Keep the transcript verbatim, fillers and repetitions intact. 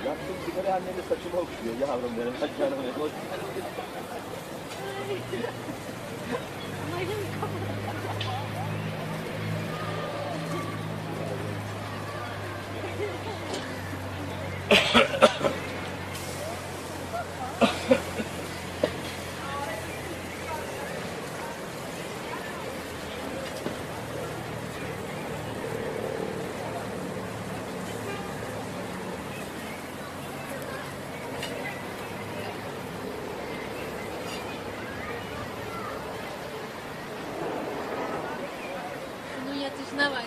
Yaktım sigara annem de saçımı okşuyor. Yavrum benim, hadi canım benim. Hoş Bunun yatışına bak.